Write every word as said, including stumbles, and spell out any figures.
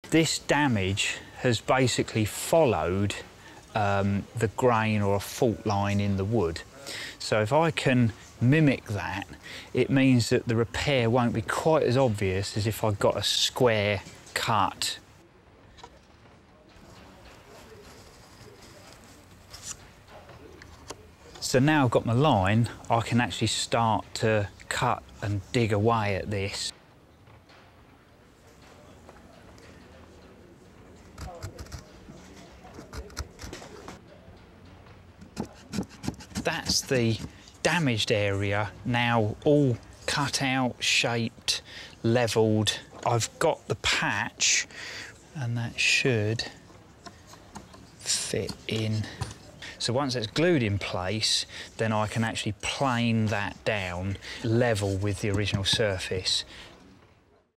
this damage has basically followed um, the grain or a fault line in the wood. So if I can mimic that, it means that the repair won't be quite as obvious as if I got a square cut. So now I've got my line, I can actually start to cut and dig away at this. That's the damaged area now all cut out, shaped, levelled. I've got the patch and that should fit in. So once it's glued in place, then I can actually plane that down level with the original surface